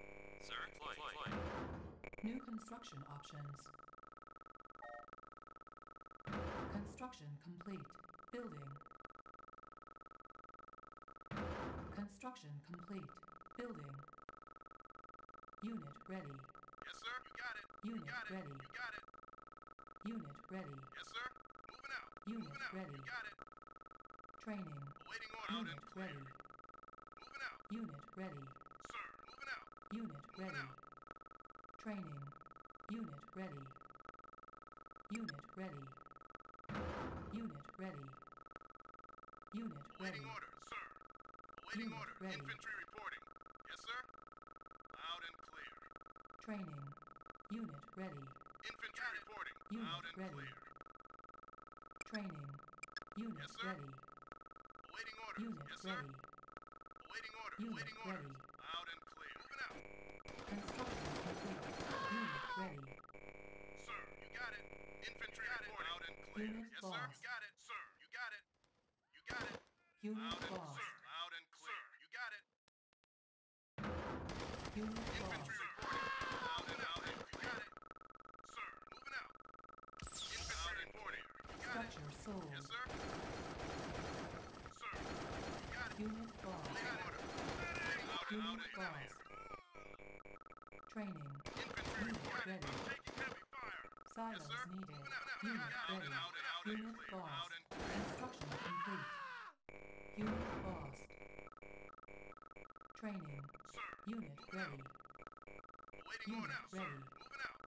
Sir, deploy. New construction options. Construction complete. Building. Construction complete. Building. Unit ready. Yes, sir. You got it. Unit You got it. ready. You got it. Unit ready. Yes, sir. Moving out. Unit Moving out. ready. You got it. Training. Awaiting order. Out Unit and clear. ready. Moving out. Unit ready. Sir. Moving out. Unit Moving ready. out. Training. Unit ready. Unit ready. Unit ready. Unit Awaiting ready. order, sir. Awaiting Unit order. ready. Infantry reporting. Yes, sir. Loud and clear. Training. Unit ready. Infantry reporting. Unit Loud and ready. clear. Training. Unit Yes, sir. ready. Awaiting orders. Unit Yes, sir. ready. Awaiting orders. Unit Awaiting ready. orders. Loud and clear. Moving out. Construction complete. Unit ready. Sir, you got it. Infantry reporting. Loud and clear. Unit Yes, sir. lost. You got it. Sir, you got it. You got it. Unit Loud and lost. sir. Loud and clear. You got it. Unit Infantry lost. reporting. Loud and out. You got it. Sir, moving out. Infantry reporting. You got it. Structure sold. Yes, sir. Sir, you got it. Unit lost. Awaiting order. Loud and out. Unit lost. Training. Infantry Unit reporting. ready. I'm taking heavy fire. Silos Yes, sir. needed. Moving out. Unit Out ready. and out and out and Unit clear. Out lost. and clear. Construction complete. Unit lost. Training. Sir, Unit moving ready. out. Awaiting Unit order now, sir. ready. Moving out.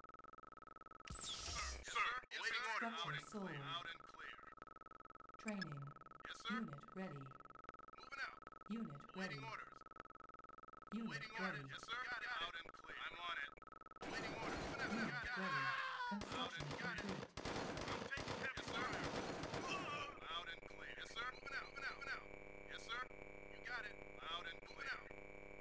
Sir, awaiting order. Out Structure and clear. sold. Out and clear. Training. Yes, sir. Unit ready. Moving out. Unit ready. Awaiting orders. Unit Waiting ready. orders. Yes, sir. Got it. Out and clear. I'm on it. Waiting orders. Moving out. Unit Got it. ready. Got it. Construction Got it. complete. I'm taking heavy fire. Loud and clear. Yes, sir. Moving out. Moving out. Moving out. Yes, sir. You got it. Loud and moving out.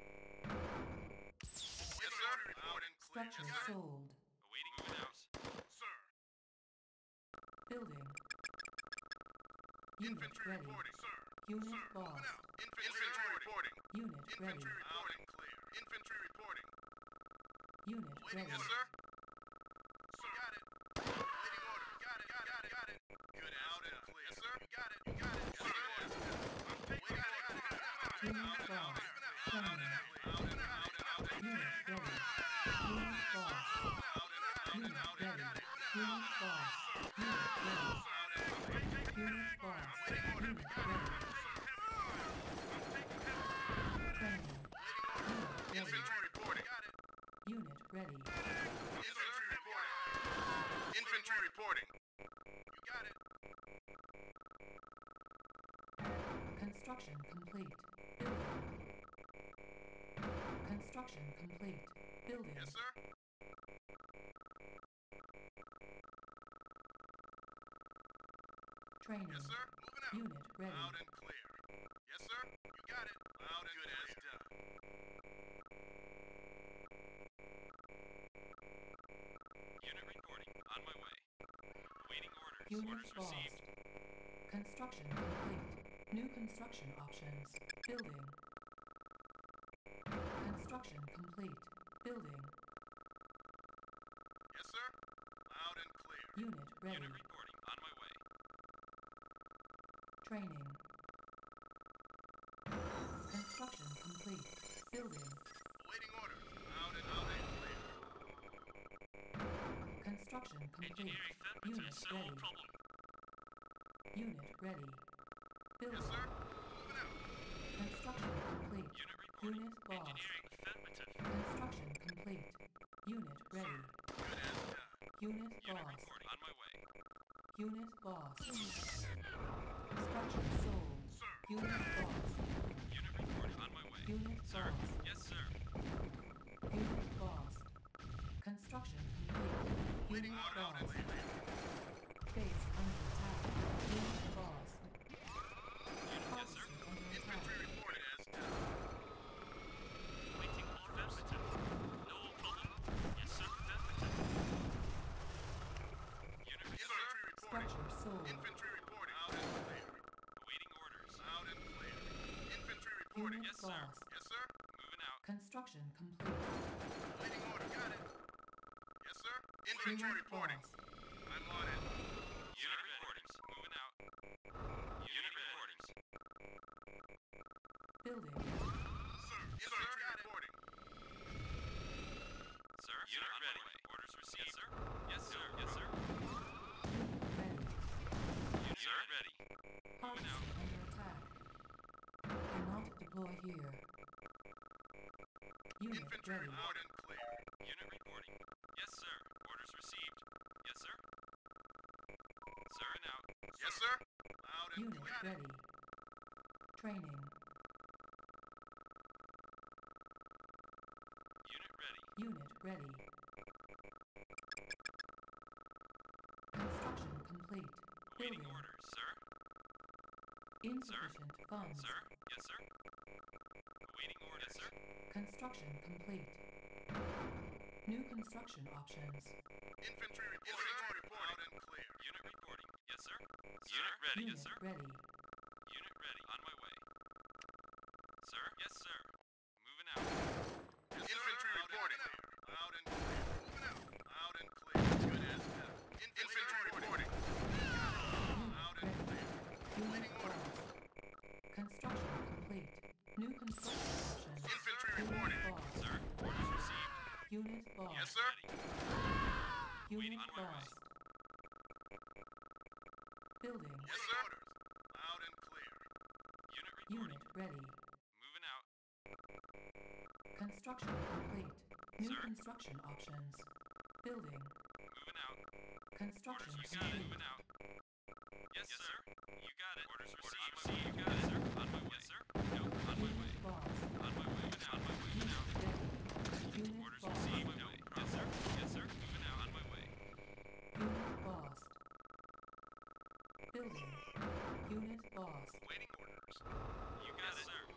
Yes, sir. Loud and clear. Structure Yes, sir. sold. Awaiting moving out. Sir. Building. Unit Infantry ready. reporting, sir. Unit Sir, lost. moving out. Infantry reporting. Unit ready. Infantry reporting. Clear. Infantry reporting. Unit Waiting ready. order. Yes, sir. Sir. Got it. Waiting order. Got it. Got it. Got it. Good. Out and clear. Yes, sir. You got it. You got it. Yes, sir. I'm taking it. Unit lost. Training. Unit ready. Unit lost. Unit ready. Unit lost. Unit ready. Unit lost. Unit ready. Training. Unit ready. Infantry reporting. Got it. Unit ready. Infantry reporting. Infantry reporting. You got it. Construction complete. Building. Construction complete. Building. Yes, sir. Training. Yes, sir. Moving out. Unit ready. Loud and clear. Yes, sir. You got it. Loud and good as done. Unit reporting. On my way. Awaiting orders. Unit Orders lost. received. Construction complete. New construction options. Building. Construction complete. Building. Yes, sir. Loud and clear. Unit ready. Unit reporting. On my way. Training. Construction complete. Building. Awaiting orders. Loud and clear. Construction complete. Engineering affirmative. Unit So ready. problem. Unit ready. Building. Yes, sir. Moving out. Construction complete. Unit reporting. Unit lost. Engineering affirmative. Construction complete. Unit ready. Sir. Good as done. Unit Unit lost. reporting. On my way. Unit lost. Structure sold. Sir. Unit lost. Unit reporting. On my way. Unit Sir. lost. Yes, sir. Unit lost. Construction complete. Waiting Unit order. Loud and lost. clear. Base under attack. Unit lost. Unit, yes, sir. Officer under Infantry attack. reporting as done. Waiting all affirmative. No problem. Yes, sir. Affirmative. Unit Infantry reporting. reporting. Structure sold. Infantry reporting. Loud and clear. Awaiting orders. Loud and clear. Infantry reporting. Unit Yes, sir. lost. Yes, sir. Moving out. Construction complete. Waiting order. Got it. Yes, sir. Infantry Unit reporting. lost. I'm on it. Unit reportings. Moving out. Unit reportings. Building. Sir. Infantry reporting. Sir, unit ready. Orders received. Yes, sir. Yes, sir. Yes, sir. Unit ready. Unit ready. Harvest out. under attack. Cannot deploy here. Unit Infantry ready. loud and clear. Unit reporting. Yes, sir. Orders received. Yes, sir. Sir, and out. Yes, sir. Loud and Unit clear. ready. Training. Unit ready. Unit ready. Construction complete. Awaiting Building. orders, sir. Insufficient funds. Sir. Yes, sir. Awaiting orders, sir. Construction complete. New construction options. Infantry reporting. Loud and clear. Unit reporting. Yes, sir. Unit ready. Unit Yes, sir. ready. Unit ready. On my way. Sir. Yes, sir. Moving out. Yes, infantry reporting. Loud and clear. Moving out. Loud and clear. Good as done. Infantry reporting. Loud and clear. Unit Waiting order. lost. Construction complete. New construction options. Infantry Unit reporting. lost. Sir. Orders received. Unit lost. Yes, sir. Unit Waiting on my way. lost. Building. Yes, sir. Loud and clear. Unit reporting. Unit ready. Moving out. Construction complete. New Sir. construction options. Building. Moving out. Construction Orders, you got it. complete. Moving out. Yes, sir. You got it. Orders received. You got it, sir. On my way, sir. No, on my way. Unit lost. On my way. Moving out. On my way. Moving Unit out. ready. Unit Orders lost. received. No. Yes, sir. Yes, sir. Moving out. On my way. Unit lost. Building. Unit lost. Waiting orders. You got it, sir.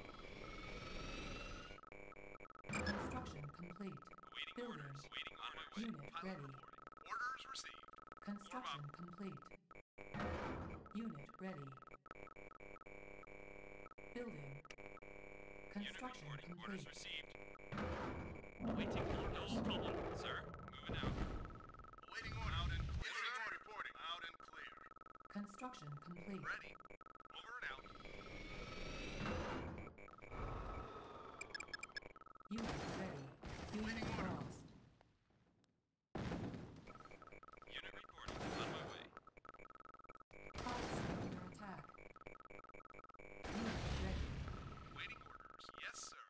Construction complete. Awaiting Building. orders. Waiting on my way. Unit Pilot ready. reporting. Orders received. Construction complete. Unit ready. Building. Unit Construction reporting. Orders complete. received. Waiting orders. Trouble. Sir. Moving out. Waiting order. Loud and clear. Infantry reporting. Loud and clear. Construction complete. Ready. Over and out. Unit ready. Unit Waiting order. lost. Unit reporting. On my way. Harvest under attack. Unit ready. Waiting orders. Yes, sir.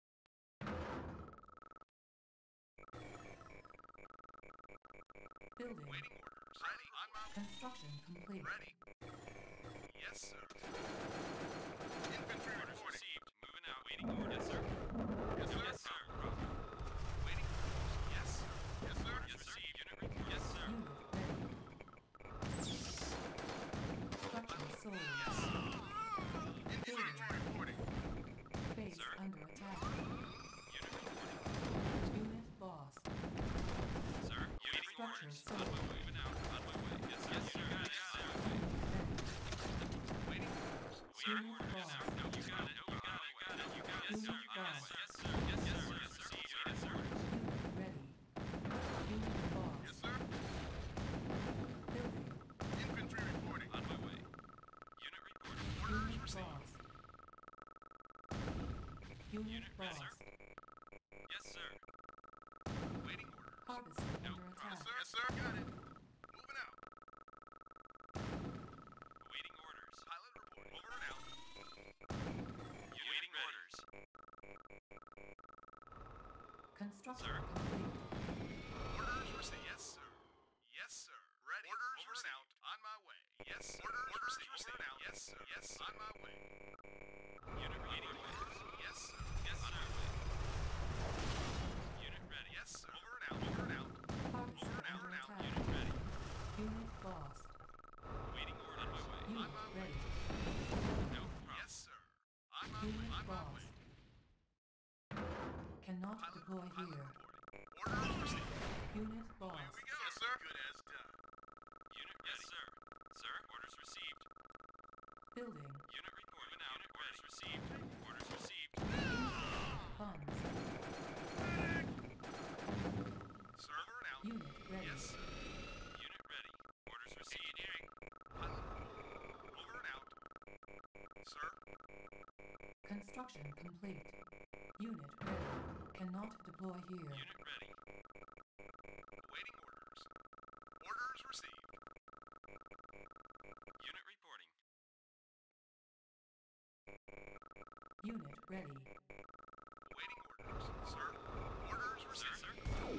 Building. Waiting orders. Ready. On my way. Construction complete. Ready. Yes, sir. Infantry Orders reporting. received. Moving out. Waiting orders, sir. Yes, sir. Yes, sir. Waiting orders. Yes, sir. Yes, sir. Yes, received. Unit report. Yes, sir. Unit ready. Structure sold. Yes. Infantry reporting. Base Sir. under attack. Unit reporting. Unit lost. Sir. Waiting Structure orders. sold. On my way. Moving out. On my way. Yes, sir. Yes, sir. Got it. Sir. Waiting orders. Sir. Unit Yes, lost. sir. No, you got it. No, you got it. Got it. You got it. Yes, sir. Unit You got it. lost. Yes, sir. Yes, sir. Yes, sir. Yes, sir. Unit ready. Unit lost. Yes, sir. Building. Infantry reporting. On my way. Unit reporting. Orders Unit received. lost. Unit Unit ready, sir. lost. Yes, sir. Waiting orders. Harvest No under Yes, attack. sir. Yes, sir. Got it. Moving out. Awaiting orders. Pilot reporting. Over and out. Awaiting orders. Construction Sir. complete. Orders received. Yes, sir. Yes, sir. Ready. Orders over and out. On my way. Yes, sir. Orders received. Over and out. Yes, sir. Yes, sir. On my way. Unit waiting orders. Yes, sir. Yes, on my way. Unit ready. Yes, sir. Over and out. Over and out. Harvest Over and out. under attack. Unit ready. Unit lost. Awaiting orders. On my way. Unit my way. ready. No problem. Yes, sir. On my way. Unit On my lost. way. Cannot Pilot, deploy pilot here. reporting. Orders received. Unit Here lost. we go. Yes, sir. Good as done. Unit ready. Yes, sir. Sir, orders received. Building. Unit reporting. Moving out. Unit orders received. Orders received. Funds. Unit ready. Yes, sir. Unit ready. Orders received. Engineering. Pilot report. Over and out. Sir. Construction complete. Unit ready. Cannot deploy here. Unit ready. Awaiting orders. Orders received. Unit reporting. Unit ready. Awaiting orders. Sir. Orders received. Sir.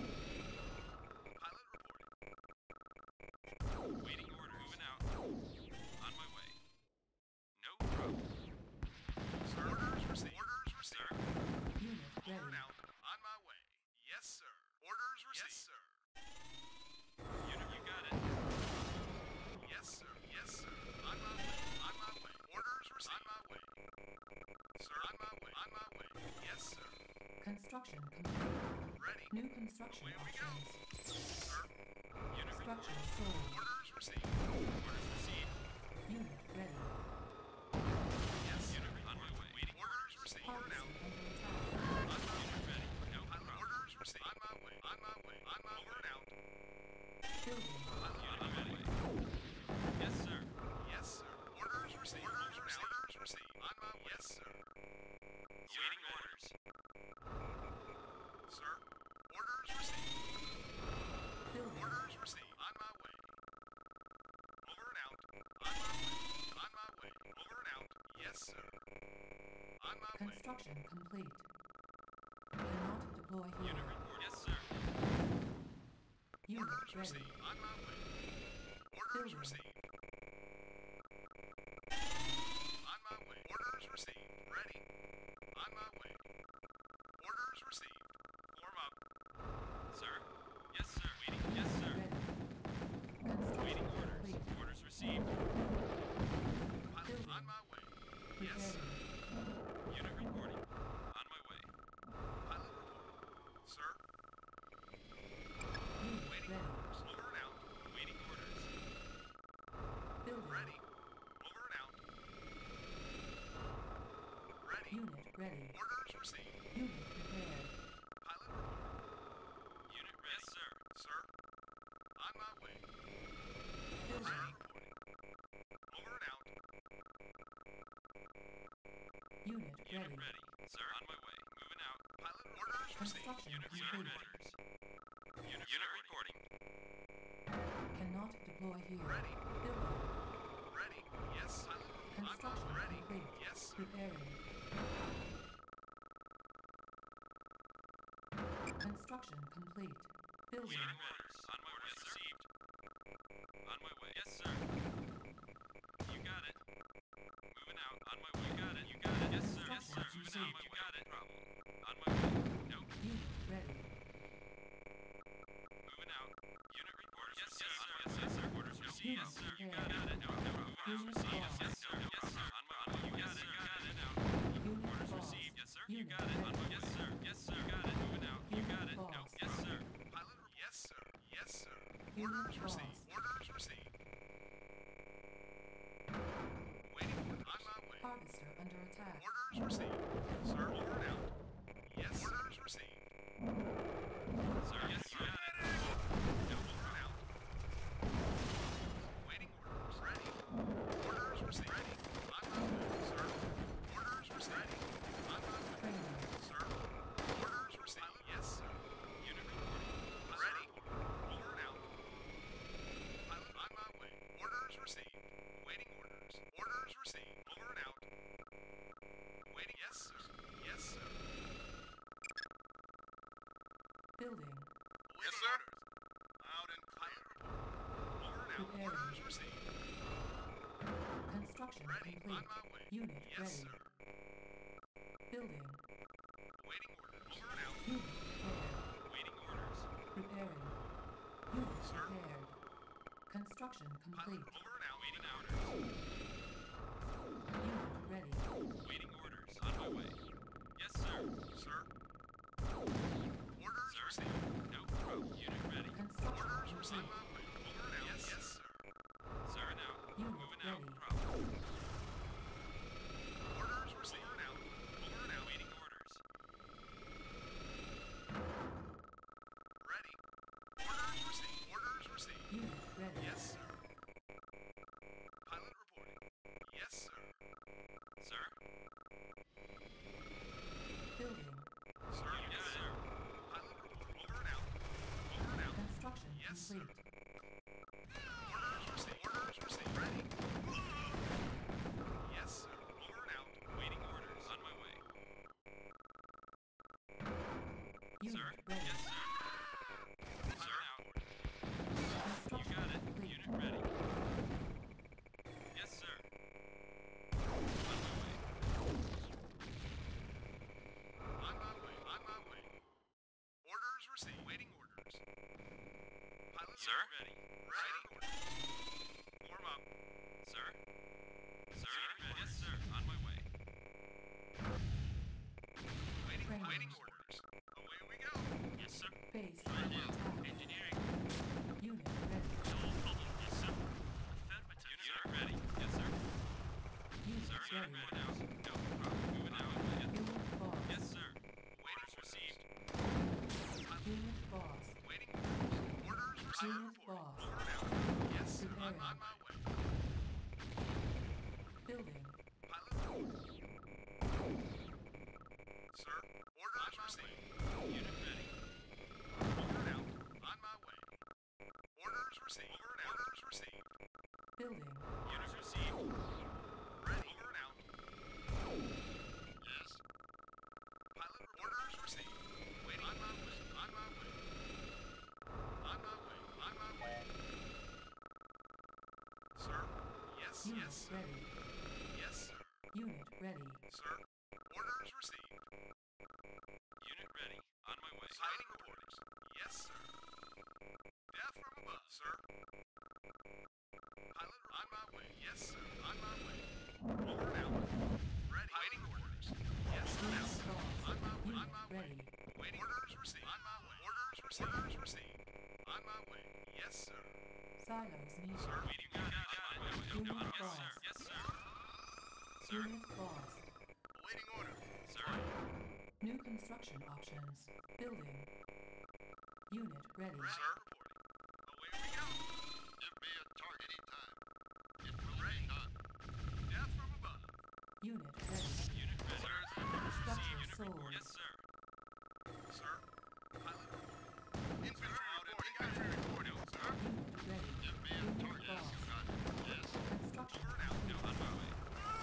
Pilot reporting. Waiting orders. Moving out. On my way. No problem. Sir. Orders received. Orders Sir. received. Unit Over and ready. out. On my way. Yes, sir. Orders received. Yes, sir. Unit, you got it. Yes, sir. Yes, sir. On my way. On my way. Orders received. On my way. Sir. On my way. On my way. Yes, sir. Construction complete. Ready. New construction Away we go. options. Sir. Unit Structure reporting. sold. Orders received. Orders received. Unit ready. Yes. Unit on my way. Waiting Orders received. Over and Harvester out. under attack. On my Unit way. ready. No Pilot problem. orders received. On my way. On my way. On my over and out. Building. Unit on my way. Yes, sir. Yes, sir. Orders received. Orders received. Orders received. On my way. Yes, sir. Waiting orders. Sir. Orders received. Building. Orders received. On my way. Over and out. On my way. On my way. Over and out. Yes, sir. On my way. Construction complete. Cannot deploy here. Unit report. Yes, sir. Unit Orders ready. received. On my way. Orders Building. received. On my way. Orders received. Ready. On my way. Orders received. Form up. Sir. Yes, sir. Waiting. Yes, sir. Ready. Construction Waiting orders. complete. Orders received. Pilot Building. on my way. Yes, sir. Preparing. Unit reporting. On my way. Pilot report. Sir. Unit Waiting ready. orders. Over and out. Waiting orders. Building. Ready. Over and out. Ready. Unit ready. Orders received. Unit prepared. Pilot report. Unit ready. Yes, sir. Sir. On my way. Building. Ready. Reporting. Over and out. Unit Unit ready. ready. Sir, on my way. Moving out. Pilot orders received. Construction Unit complete. orders. Unit reporting. Cannot deploy here. Ready. Building. Ready. Yes. Pilot. On my Construction way. Ready. complete. Yes, sir. Preparing. Construction complete. Building. Waiting orders. On my way. Received. On my way. Yes, sir. You got it. Moving out. On my way. You got it. You got it. Yes, sir. Yes, sir. Moving out. You got it. Problem. On my way. Nope. Unit ready. Moving out. Unit reporters. Yes, sir. Yes, yes, sir. Orders received. Yes, sir. You got it. No, no. Orders received. Yes, yes, sir. Yes, sir. On my way. You got it. You got it. Now. Unit Orders lost. received. Yes, sir. You Unit got it. On my ready. yes, sir. Yes, sir. Got it. Moving out. You got it. No. Lost. Yes, sir. Pilot. Yes, sir. Yes, sir. Unit Orders lost. received. Orders received. Waiting order. On my way. Harvester under attack. Orders received. Sir, over and out. Yes. Orders received. Sir, yes, you got it. No, over and out. Waiting orders. Ready. Orders received. Ready. On my way. Sir. Orders received. Ready. On my way. Training. Sir. Orders received. Yes, sir. Unit reporting. Ready. Over and out. Pilot on my way. Orders received. Waiting orders. Orders received. Over and out. Waiting. Yes, sir. Yes, sir. Building. Yes, sir. Out and pilot report. Over and out. Preparing. Orders received. Construction Ready. On complete. my way. Unit Yes, ready. sir. Building. Waiting orders. Over and out. Unit prepared. Waiting orders. Preparing. Unit Sir. prepared. Construction Pilot complete. over and out. Waiting orders. Unit ready. Waiting orders. On my way. Yes, sir. Sir. Orders Sir. received. No problem. Unit ready. Construction Orders received. complete. On my way. Over and out. Yes, yes, sir. Sir, now. Unit Moving out. ready. Problem. Orders received. Over and out. Over and out. Waiting orders. Ready. Orders complete. Orders received. Orders received. Ready. Yes, sir. Over and out. Waiting orders. On my way. Unit Sir? ready. Yes, sir. Sir? Out. You Construction got it. complete. Unit ready. Yes, sir. On my way. On my way. On my way. Orders received. Waiting orders. Pilot Sir? ready. Ready. Warm up. Sir? Sir? Yes, sir. On my way. Waiting. Training. Waiting orders. Away we go. Yes, sir. Base under attack. Engineering. Unit ready. No problem. Yes, sir. Affirmative. Unit ready. Yes, sir. Unit Sir, unit ready. ready now. No problem. Moving out. Unit boss. Yes, sir. Orders received. Unit boss. Waiting. Orders received. Unit boss. Over and out. Yes, sir. Tiberian. On my way. Building. Pilot. Sir. Orders received. Unit ready. Over and out. On my way. Orders received. Over and out. Orders received. Building. Units received. Ready. Over and out. Yes. Pilot. Orders received. Waiting. On my way. On my way. On my way. On my way. Sir. Yes. Unit Yes, sir. ready. Yes, sir. Unit ready. Sir. Orders received. Unit ready. On my way. Hiding orders. Yes, sir. Death from above, sir. Pilot on my way. Yes, sir. On my way. Over and out. Ready. Waiting orders. Yes, sir. Yes, Unit sir. boss. On my way. On Unit my way. ready. Waiting orders received. On my way. Orders received. Orders received. On my way. Yes, sir. Silos needed. Sir. Waiting got it. Unit Yes, boss. sir. Yes, sir. Sir. Unit boss. Awaiting order. Sir. New construction options. Building. Unit ready. Ready. Sir. Reporting. Away we go. Give me a target anytime. It will ready. Done. Death from above. Unit ready. Unit ready. Structure Unit sold. report. Yes, sir. Sir. Pilot. Infantry reporting. Infantry reporting, sir. Unit ready. Give me a Unit target. boss. Got it. Yes. Construction Over and out. No, on my way.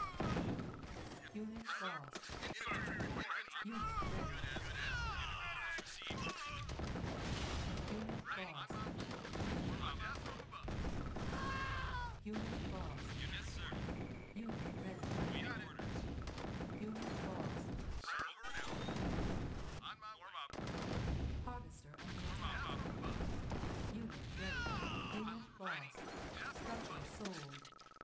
Unit boss. Infantry reporting. Unit ready. Received. Unit Ready. boss. On my way. Death from above. Unit boss. Yes, sir. Unit ready. Waiting orders. Unit boss. Sir. Over and out. On my warm up. Harvester under Warm attack. up. From above. Unit ready. Unit boss. Death from Structure above. sold.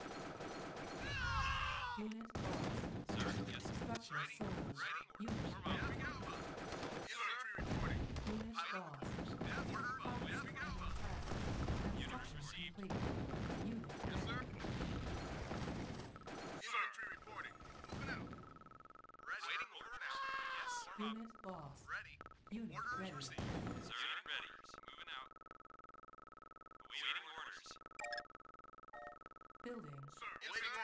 Unit boss. Sir, yes, sir. Structure Ready. sold. Ready. Unit Warm up. We go. Infantry reporting. Unit boss. Death order. Death we go. Units received. Complete. Unit Yes, ready. sir. Infantry reporting. Moving out. Ready. Waiting over and out. Yes. Warm up. Unit boss. Ready. Unit Orders ready. received. Sir, unit ready. Moving out. Awaiting orders. Building. Sir. Waiting